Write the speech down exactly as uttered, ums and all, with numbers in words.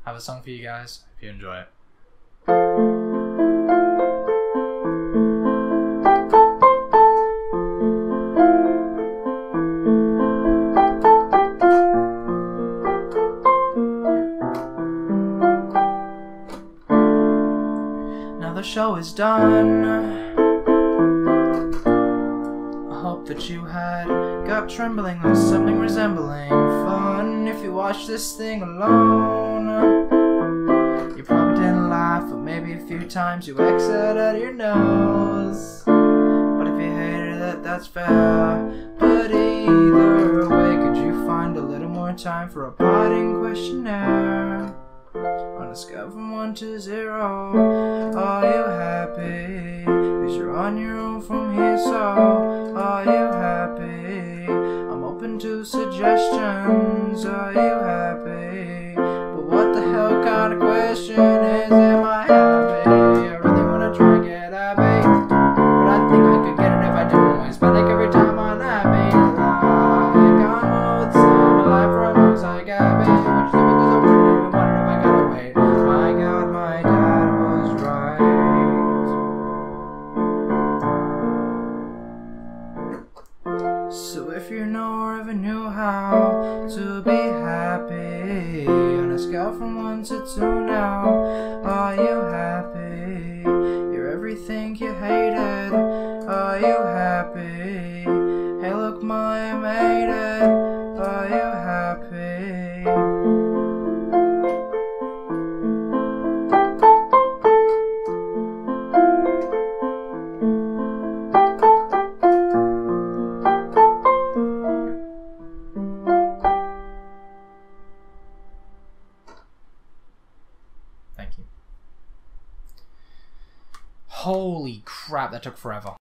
have a song for you guys. Hope you enjoy it. Now the show is done. I hope that you had gut trembling or something resembling fun. If you watch this thing alone, you probably didn't laugh, but maybe a few times you exhaled out of your nose. But if you hated it, that's fair. But either way, could you find a little more time for a parting questionnaire? On a scale from one to zero, are you happy? Cause you're on your own from here, so are you happy? I'm open to suggestions, are you happy? But what the hell kind of question is, am I happy? I really wanna try and get happy, but I think I could get it if I didn't waste my like every time I'm happy. Like I'm on with some, my life from looks like happy, which is because I wouldn't even wonder if I gotta wait. My God, my dad was right. So if you know or ever knew how to be happy, on a scale from one to two now, are you happy? You're everything you hated, are you happy? Hey look, my, I made it, are you happy? Thank you. Holy crap, that took forever.